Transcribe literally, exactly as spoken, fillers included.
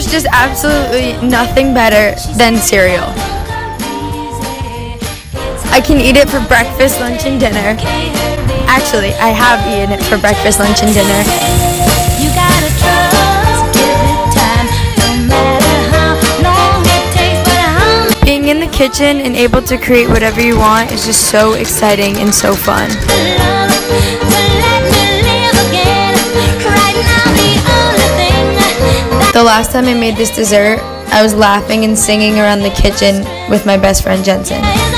There's just absolutely nothing better than cereal. I can eat it for breakfast, lunch, and dinner. Actually, I have eaten it for breakfast, lunch, and dinner. You gotta trust every time, no matter how long it takes, but how Being in the kitchen and able to create whatever you want is just so exciting and so fun. love to let me live again. Right now, the only thing that The last time I made this dessert, I was laughing and singing around the kitchen with my best friend Jensen.